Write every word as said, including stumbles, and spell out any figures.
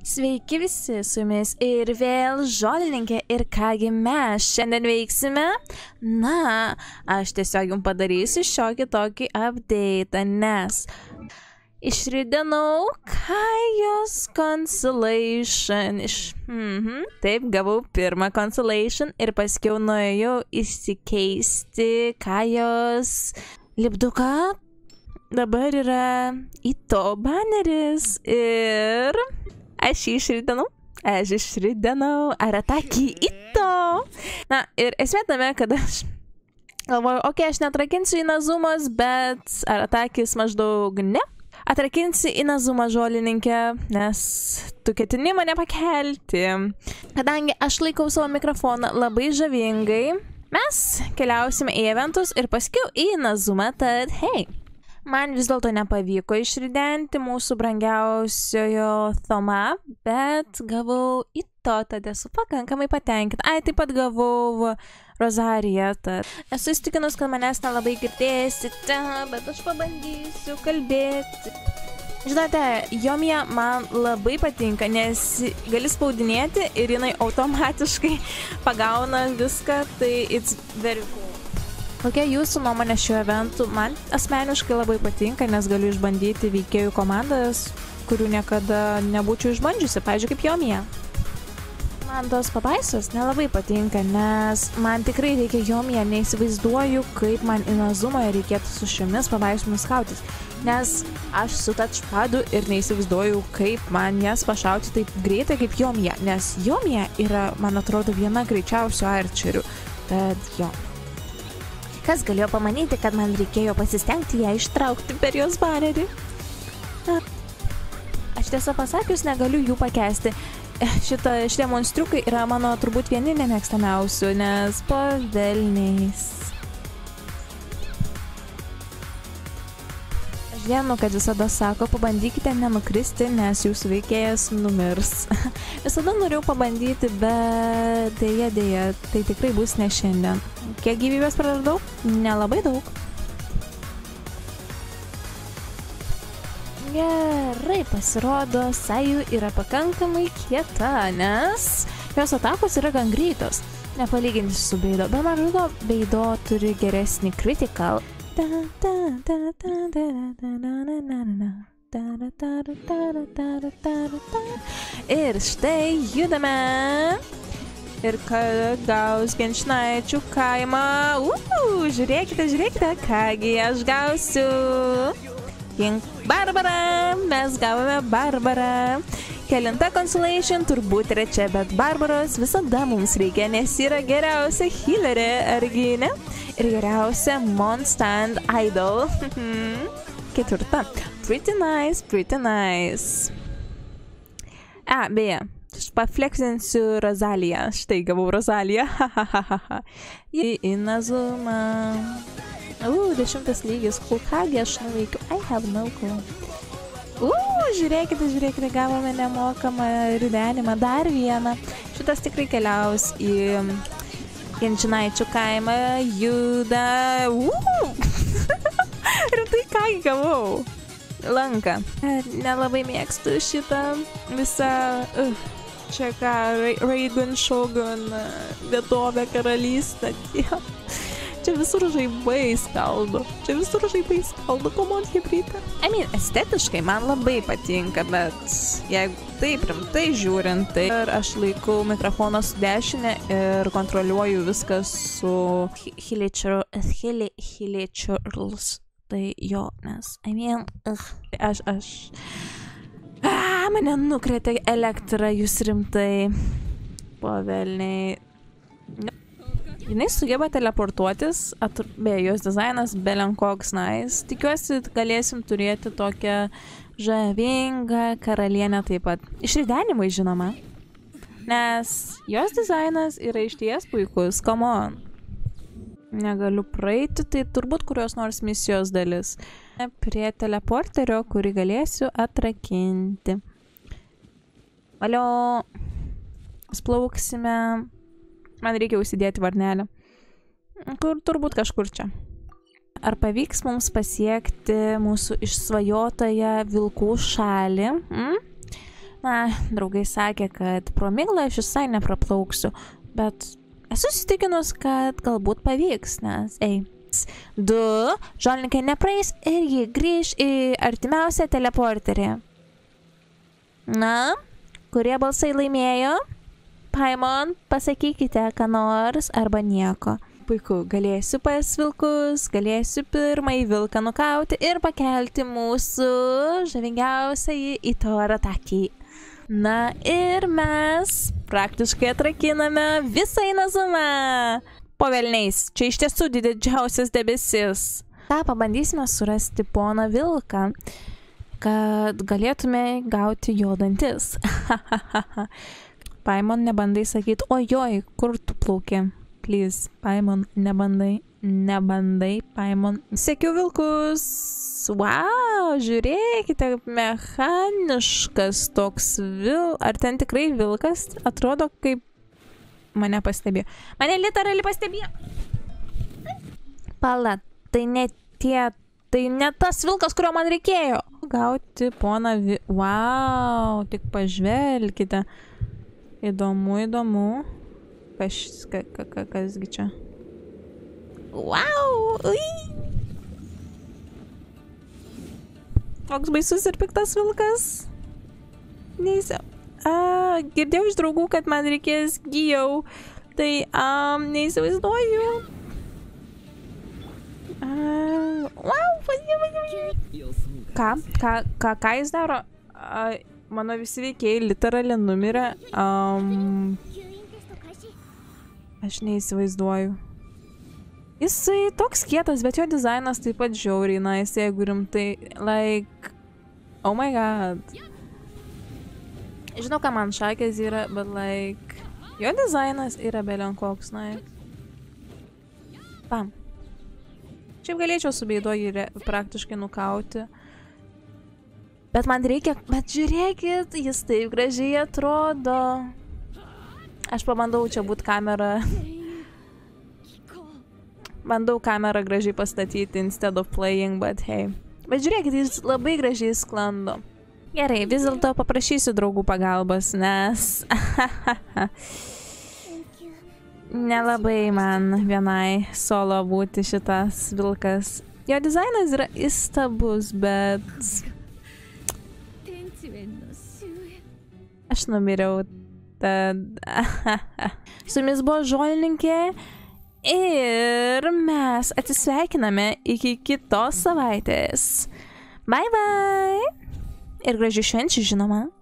Sveiki visi, su jumis ir vėl žolininkė ir kągi mes šiandien veiksime? Na, aš tiesiog jums padarysiu šiokį tokį update, nes išridinau Kajos Consolation. Iš... Mhm. Taip, gavau pirmą Consolation ir paskiau nuėjau įsikeisti Kajos lipduką. Dabar yra į to baneris ir aš jį išridinau. Aš išridinau Aratakį į to. Na, ir esmė tame, kad aš galvoju, okei, okay, aš neatrakinsiu į Nazumas, bet Aratakis maždaug ne. Atrakinsi į Nazumą žolininkę, nes tu ketini mane pakelti. Kadangi aš laikau savo mikrofoną labai žavingai, mes keliausime į eventus ir paskiau į Nazumą, tad hei. Man vis dėlto nepavyko išridenti mūsų brangiausiojo Thoma, bet gavau į to, tad esu pakankamai patenkinta. Ai, taip pat gavau Rozariją, tad esu įstikinus, kad manęs nelabai girdėsite, bet aš pabandysiu kalbėti. Žinote, Jomija man labai patinka, nes gali spaudinėti ir jinai automatiškai pagauna viską, tai it's very cool. Kokia jūsų nuomonė šiuo eventu? Man asmeniškai labai patinka, nes galiu išbandyti veikėjų komandas, kurių niekada nebūčiau išbandžiusi, pavyzdžiui, kaip Jomija. Man tos pabaisos nelabai patinka, nes man tikrai reikia Jomija, neįsivaizduoju, kaip man į Nazumą reikėtų su šiomis pabaisomis kautis. Nes aš su touchpadu ir neįsivaizduoju, kaip man jas pašauti taip greitai kaip Jomija, nes Jomija yra, man atrodo, viena greičiausių arčerių. Tad jo. Kas galėjo pamanyti, kad man reikėjo pasistengti ją ištraukti per jos banerį? Aš tiesą pasakius negaliu jų pakęsti. Šita, šitie monstriukai yra mano turbūt vieni nemėgstamiausių, nes po velniais. Aš vienu, kad visada sako, pabandykite nenukristi, nes jūsų veikėjas numirs. Visada norėjau pabandyti, bet dėja, dėja, tai tikrai bus ne šiandien. Kiek gyvybės praradau? Nelabai daug. Gerai, pasirodo, Saju yra pakankamai kieta, nes jos atakos yra gan greitos. Nepalyginti su Beido, bet man atrodo, Beido turi geresnį critical. Ir štai judame. Ir kad gaus Genšnaičių kaimą. Uuu, žiūrėkite, žiūrėkite, kągi aš gausiu. King Barbara, mes gavome Barbarą. Kelinta Consolation, turbūt trečia, bet Barbaros visada mums reikia, nes yra geriausia healerė, argi ne? Ir geriausia Mondstadt Idol. Ketvirta. Pretty nice, pretty nice. A, beje. Aš pafleksinsiu Rozaliją. Štai gavau Rozaliją. Į Nazumą. U, dešimtas lygis. Kągi aš nuveikiu. I have no clue. U, žiūrėkite, žiūrėkite, gavome nemokamą ridenimą. Dar vieną. Šitas tikrai keliaus į Genšnaičių kaimą. Juda. U. Ir tai kągi gavau. Lanką. Nelabai mėgstu šitą visą, uh, čia ką, Raigun Shogun vietovę karalystę. Čia visur žaibai skaldo. Čia visur žaibai skaldo. Come on, hebrytė. I mean, estetiškai man labai patinka, bet jeigu taip rimtai žiūrint, tai ir aš laikau mikrofoną su dešinė ir kontroliuoju viską su Hilečerls. Tai jo, nes, I mean, ugh, aš, aš, a, mane nukrėtė elektrą, jūs rimtai, pavelniai. Jinai sugeba teleportuotis, be jos dizainas belenkoks nice. Tikiuosi, galėsim turėti tokią žavingą karalienę taip pat. Išridenimai, žinoma, nes jos dizainas yra išties puikus, come on. Negaliu praeiti, tai turbūt kurios nors misijos dalis. Prie teleporterio, kurį galėsiu atrakinti. Valio. Splauksime. Man reikia užsidėti varnelę. Kur, turbūt kažkur čia. Ar pavyks mums pasiekti mūsų išsvajotąją vilkų šalį? Mm? Na, draugai sakė, kad pro miglą aš visai nepraplauksiu, bet esu įsitikinus, kad galbūt pavyks, nes, ei. Du, žolininkai nepraeis ir jį grįž į artimiausią teleporterį. Na, kurie balsai laimėjo? Paimon, pasakykite, ką nors arba nieko. Puiku, galėsiu pas vilkus, galėsiu pirmąjį vilką nukauti ir pakelti mūsų žavingiausiąjį į torą takį. Na ir mes praktiškai atrakiname visą Inazumą. Po velniais, čia iš tiesų didžiausias debesis. Ką pabandysime surasti poną vilką, kad galėtume gauti jo dantis. Paimon, nebandai sakyti, ojoj, kur tu plauki? Please, Paimon, nebandai, nebandai, Paimon. Sekiu vilkus. Wow, žiūrėkite, mechaniškas toks vil... Ar ten tikrai vilkas? Atrodo, kaip mane pastebėjo. Mane literaliai pastebėjo. Pala, tai ne tie, tai ne tas vilkas, kurio man reikėjo. Gauti poną vi... Wow, tik pažvelkite. Įdomu, įdomu. Kas, ka, ka, ka, kasgi čia? Wow! Ui! Toks baisus ir piktas vilkas. Neįsiu. A, girdėjau iš draugų, kad man reikės gijau. Tai, um, neįsivaizduoju. Uh, wow! Ką? Ką, ką, ką jis daro? Uh, mano visi veikėjai literaliai numirė. Um, aš neįsivaizduoju. Jisai toks kietas, bet jo dizainas taip pat žiauriai nice, jeigu rimtai. Like, oh my god. Žinau, ką man šakės yra, bet like, jo dizainas yra belenkoks, nice. Pam. Šiaip galėčiau su beido jį praktiškai nukauti. Bet man reikia, bet žiūrėkit, jis taip gražiai atrodo. Aš pabandau čia būt kamerą. Bandau kamerą gražiai pastatyti instead of playing, but hey. Bet žiūrėkit, jis labai gražiai sklando. Gerai, vis dėlto paprašysiu draugų pagalbos, nes... Nelabai man vienai solo būti šitas vilkas. Jo dizainas yra įstabus, bet... Aš numiriau. Tad... Su jumis buvo žolininkė. Ir mes atsisveikiname iki kitos savaitės. Bye bye. Ir gražių švenčių, žinoma.